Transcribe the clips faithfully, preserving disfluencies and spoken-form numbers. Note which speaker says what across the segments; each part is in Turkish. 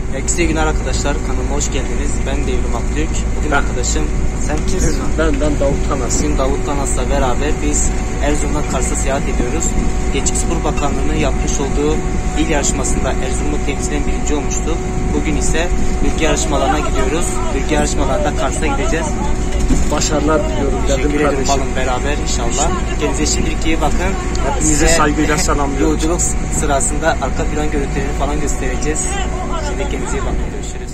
Speaker 1: Herkese iyi günler arkadaşlar. Kanalıma hoş geldiniz. Ben Devrim Aktürk. Bugün
Speaker 2: ben,
Speaker 1: arkadaşım sen kimsin?
Speaker 2: Ben ben Davut Tanas.
Speaker 1: Bugün Davut Tanas'la beraber biz Erzurum'dan Kars'a seyahat ediyoruz. Gençlik Spor Bakanlığı'nın yapmış olduğu il yarışmasında Erzurum'u temsilen birinci olmuştuk. Bugün ise ülke yarışmalarına gidiyoruz. Ülke yarışmalarında Kars'a gideceğiz.
Speaker 2: Başarılar diliyorum.
Speaker 1: Teşekkür ederim balım beraber inşallah. Kendinize şimdilik iyi bakın.
Speaker 2: Hepinize saygıyla selamlıyorum.
Speaker 1: Yolculuk sırasında arka plan görüntülerini falan göstereceğiz. Şimdi kendinize iyi bakın. Görüşürüz.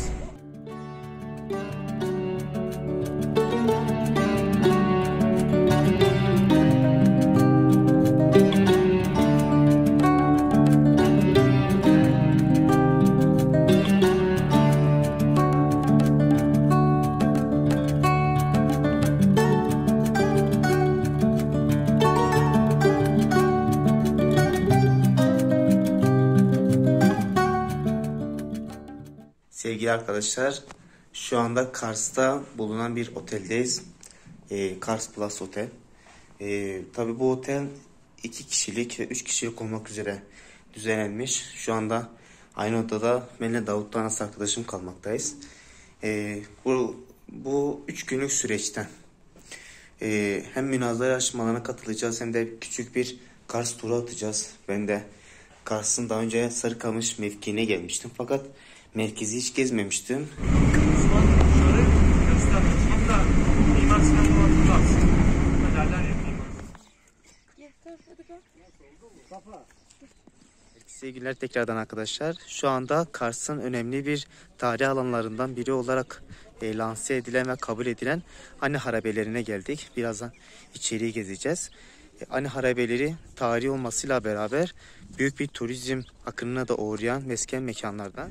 Speaker 1: Sevgili arkadaşlar, şu anda Kars'ta bulunan bir oteldeyiz. Ee, Kars Plus Otel. Ee, Tabi bu otel iki kişilik ve üç kişilik olmak üzere düzenlenmiş. Şu anda aynı odada benimle Davut Tanas arkadaşım kalmaktayız. Ee, bu bu üç günlük süreçten e, hem münazara yarışmalarına katılacağız hem de küçük bir Kars turu atacağız. Ben de Kars'ın daha önce Sarıkamış mevkiine gelmiştim fakat merkezi hiç gezmemiştim. Sevgiler tekrardan arkadaşlar. Şu anda Kars'ın önemli bir tarih alanlarından biri olarak e, lanse edilen ve kabul edilen Ani Harabelerine geldik. Birazdan içeriği gezeceğiz. E, Ani Harabeleri tarihi olmasıyla beraber büyük bir turizm akınına da uğrayan mesken mekanlardan.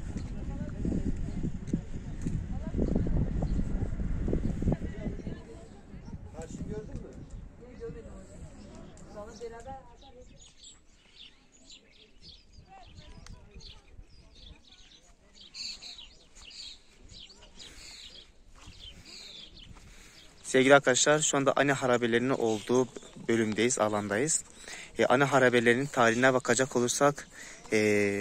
Speaker 1: Sevgili arkadaşlar, şu anda Ani Harabelerinin olduğu bölümdeyiz, alandayız. E, Ani Harabelerinin tarihine bakacak olursak e,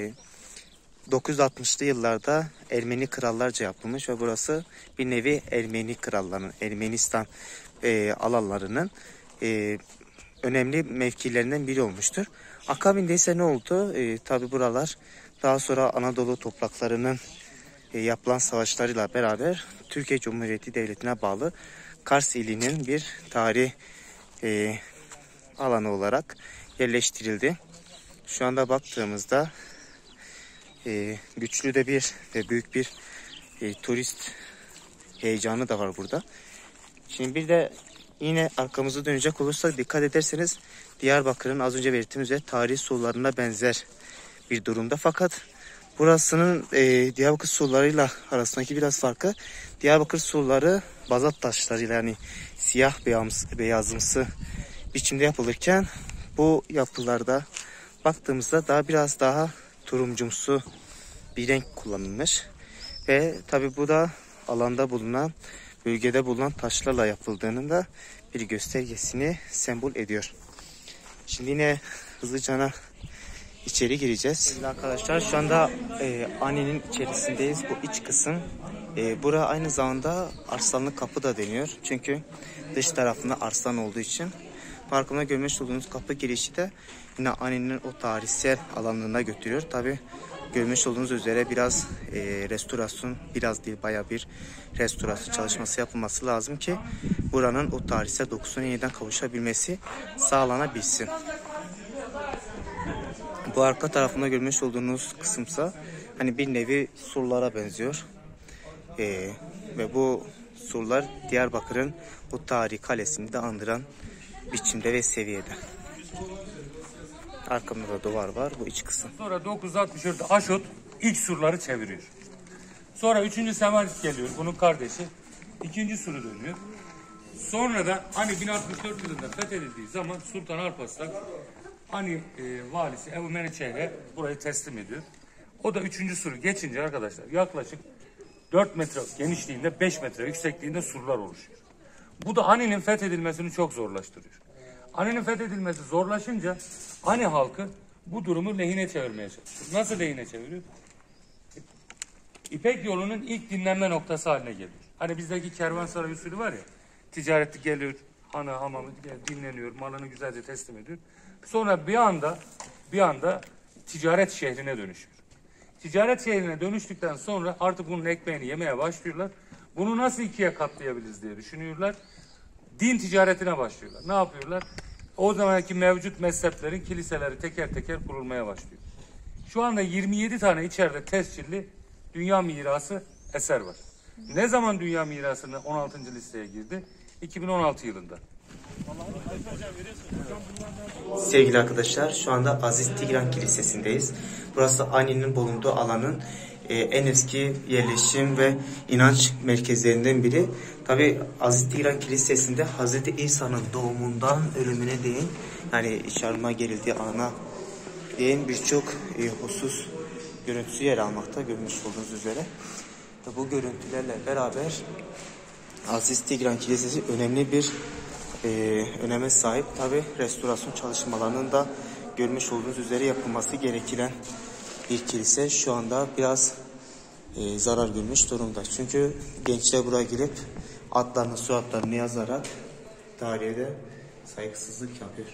Speaker 1: dokuz yüz altmışlı yıllarda Ermeni krallarca yapılmış ve burası bir nevi Ermeni krallarının, Ermenistan e, alanlarının e, önemli mevkilerinden biri olmuştur. Akabinde ise ne oldu? E, Tabi buralar daha sonra Anadolu topraklarının e, yapılan savaşlarıyla beraber Türkiye Cumhuriyeti Devleti'ne bağlı Kars ilinin bir tarih e, alanı olarak yerleştirildi. Şu anda baktığımızda e, güçlü de bir ve büyük bir e, turist heyecanı da var burada. Şimdi bir de yine arkamızı dönecek olursak dikkat ederseniz Diyarbakır'ın az önce belirttiğim üzere tarihi surlarına benzer bir durumda. Fakat burasının e, Diyarbakır surlarıyla arasındaki biraz farkı, Diyarbakır surları bazalt taşlarıyla yani siyah beyazımsı, beyazımsı biçimde yapılırken bu yapılarda baktığımızda daha biraz daha turumcumsu bir renk kullanılmış. Ve tabi bu da alanda bulunan, bölgede bulunan taşlarla yapıldığının da bir göstergesini sembol ediyor. Şimdi yine hızlıca içeri gireceğiz. Şimdi arkadaşlar şu anda e, Ani'nin içerisindeyiz. Bu iç kısım. E, bura aynı zamanda Arslanlı Kapı da deniyor. Çünkü dış tarafında arslan olduğu için. Parkımda görmüş olduğunuz kapı girişi de yine Ani'nin o tarihsel alanına götürüyor. Tabi görmüş olduğunuz üzere biraz e, restorasyon, biraz değil bayağı bir restorasyon çalışması yapılması lazım ki buranın o tarihsel dokusuna yeniden kavuşabilmesi sağlanabilsin. Bu arka tarafında görmüş olduğunuz kısımsa hani bir nevi surlara benziyor. Ee, ve bu surlar Diyarbakır'ın bu tarihi kalesini de andıran biçimde ve seviyede. Arkamda da duvar var, bu iç kısım.
Speaker 3: Sonra dokuz yüz altmış dörtte Aşot ilk surları çeviriyor. Sonra üçüncü Semarit geliyor, bunun kardeşi. İkinci suru dönüyor. Sonra da hani bin altmış dört yılında fethedildiği zaman Sultan Alparslan Ani e, valisi Ebu Menüçehir'e burayı teslim ediyor. O da üçüncü suru geçince arkadaşlar yaklaşık dört metre genişliğinde beş metre yüksekliğinde surlar oluşuyor. Bu da Ani'nin fethedilmesini çok zorlaştırıyor. Ani'nin fethedilmesi zorlaşınca Ani halkı bu durumu lehine çevirmeye çalışıyor. Nasıl lehine çeviriyor? İpek yolunun ilk dinlenme noktası haline geliyor. Hani bizdeki kervansaray usulü var ya, ticaretli geliyor, hanı hamamı dinleniyor, malını güzelce teslim ediyor. Sonra bir anda bir anda ticaret şehrine dönüşüyor. Ticaret şehrine dönüştükten sonra artık bunun ekmeğini yemeye başlıyorlar. Bunu nasıl ikiye katlayabiliriz diye düşünüyorlar. Din ticaretine başlıyorlar. Ne yapıyorlar? O zamanki mevcut mezheplerin kiliseleri teker teker kurulmaya başlıyor. Şu anda yirmi yedi tane içeride tescilli dünya mirası eser var. Ne zaman dünya mirasının on altıncı listeye girdi? iki bin on altı yılında.
Speaker 1: Sevgili arkadaşlar, şu anda Aziz Tigran Kilisesi'ndeyiz. Burası Ani'nin bulunduğu alanın e, en eski yerleşim ve inanç merkezlerinden biri. Tabi Aziz Tigran Kilisesi'nde Hazreti İsa'nın doğumundan ölümüne değin, yani çarmıha gerildiği ana değin birçok e, husus görüntüsü yer almakta, görmüş olduğunuz üzere. Ve bu görüntülerle beraber Aziz Tigran Kilisesi önemli bir e, öneme sahip. Tabi restorasyon çalışmalarının da görmüş olduğunuz üzere yapılması gereken bir kilise. Şu anda biraz e, zarar görmüş durumda. Çünkü gençler buraya girip adlarını, soyadlarını yazarak tarihe de saygısızlık yapıyor.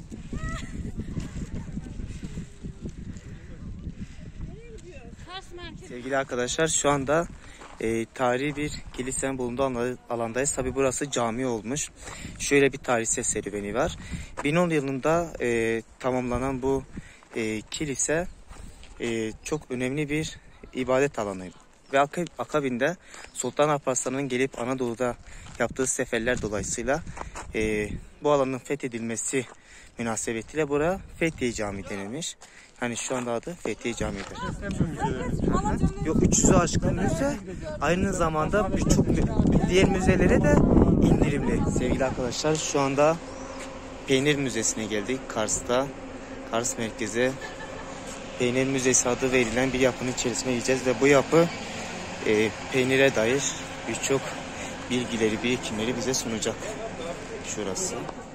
Speaker 1: Sevgili arkadaşlar, şu anda e, tarihi bir kilisenin bulunduğu alandayız. Tabi burası cami olmuş. Şöyle bir tarihsel serüveni var. bin on yılında e, tamamlanan bu e, kilise e, çok önemli bir ibadet alanı. Ve akabinde Sultan Alparslan'ın gelip Anadolu'da yaptığı seferler dolayısıyla e, bu alanın fethedilmesi münasebetiyle buraya Fethiye Camii denilmiş. Yani şu anda adı Fethiye Camii'dir. Yok, üç yüzü aşkın müze, aynı zamanda birçok diğer müzelere de indirimli. Sevgili arkadaşlar, şu anda Peynir Müzesi'ne geldik. Kars'ta, Kars merkeze Peynir Müzesi adı verilen bir yapının içerisine gireceğiz ve bu yapı e, peynire dair birçok bilgileri, birikimleri bize sunacak. Şurası.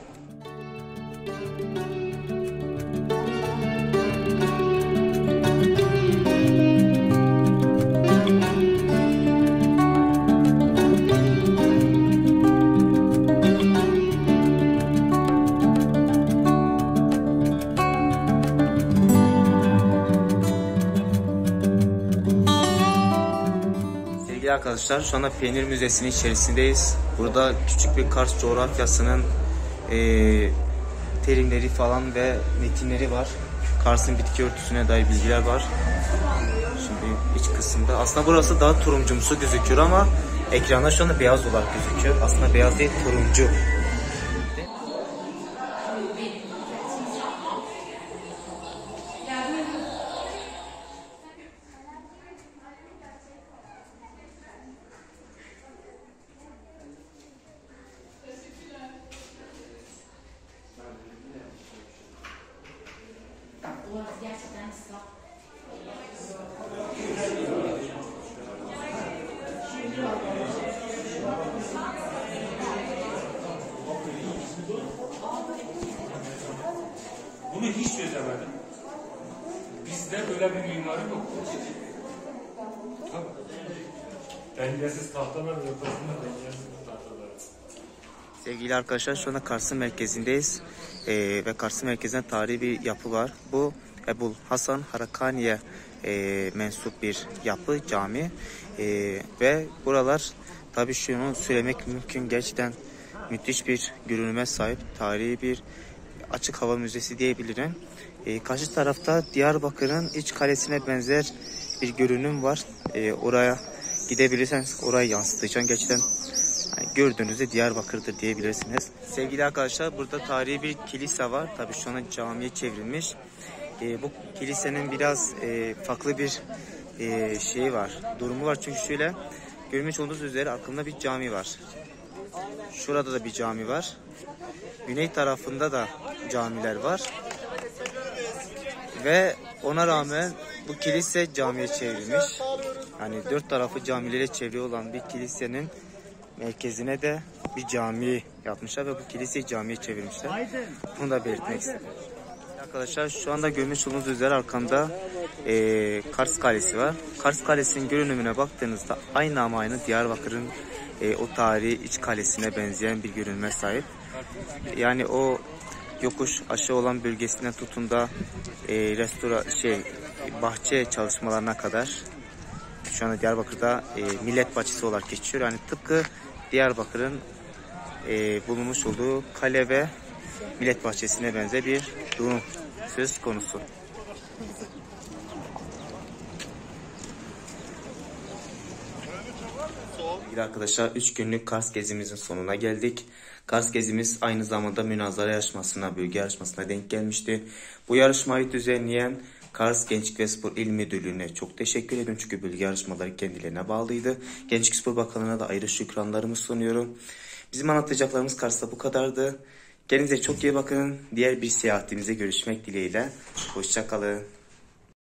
Speaker 1: Arkadaşlar, şu anda Peynir Müzesi'nin içerisindeyiz. Burada küçük bir Kars coğrafyasının e, terimleri falan ve metinleri var. Kars'ın bitki örtüsüne dair bilgiler var. Şimdi iç kısımda. Aslında burası daha turuncumsu gözüküyor ama ekranda şu anda beyaz olarak gözüküyor. Aslında beyaz değil, turuncu.
Speaker 4: Gerçekten ıslak.
Speaker 3: Bunu hiç çözemedim. Bizde böyle bir mimari yok. Dengesiz tahtalar ve ortasında dengesiz tahtalar.
Speaker 1: Sevgili arkadaşlar, şu anda Kars'ın merkezindeyiz ee, ve Kars'ın merkezinde tarihi bir yapı var. Bu Ebul Hasan Harakani'ye e, mensup bir yapı, cami e, ve buralar, tabii şunu söylemek mümkün, gerçekten müthiş bir görünüme sahip tarihi bir açık hava müzesi diyebilirim. E, karşı tarafta Diyarbakır'ın iç kalesine benzer bir görünüm var. E, oraya gidebilirseniz orayı yansıtacağım. Gerçekten yani gördüğünüzde Diyarbakır'dır diyebilirsiniz. Sevgili arkadaşlar, burada tarihi bir kilise var. Tabii şu an camiye çevrilmiş. E, bu kilisenin biraz e, farklı bir e, şeyi var, durumu var. Çünkü şöyle, görmüş olduğunuz üzere arkamda bir cami var. Şurada da bir cami var. Güney tarafında da camiler var. Ve ona rağmen bu kilise camiye çevrilmiş. Yani dört tarafı camilere çevrili olan bir kilisenin merkezine de bir cami yapmışlar ve bu kiliseyi camiye çevirmişler. Bunu da belirtmek istedim. Arkadaşlar şu anda görmüş olduğunuz üzere arkamda e, Kars Kalesi var. Kars Kalesi'nin görünümüne baktığınızda aynı ama aynı Diyarbakır'ın e, o tarihi iç kalesine benzeyen bir görünüme sahip. Yani o yokuş aşağı olan bölgesinden tutun da e, restora şey bahçe çalışmalarına kadar şu anda Diyarbakır'da e, millet bahçesi olarak geçiyor. Yani tıpkı Diyarbakır'ın e, bulunmuş olduğu kale ve millet bahçesine benzer bir durum söz konusu. Sevgili arkadaşlar, üç günlük Kars gezimizin sonuna geldik. Kars gezimiz aynı zamanda münazara yarışmasına, bölge yarışmasına denk gelmişti. Bu yarışmayı düzenleyen Kars Gençlik ve Spor İl Müdürlüğü'ne çok teşekkür ediyorum. Çünkü bölge yarışmaları kendilerine bağlıydı. Gençlik Spor Bakanlığı'na da ayrı şükranlarımı sunuyorum. Bizim anlatacaklarımız Kars'ta bu kadardı. Kendinize çok iyi bakın. Diğer bir seyahatimize görüşmek dileğiyle. Hoşça kalın.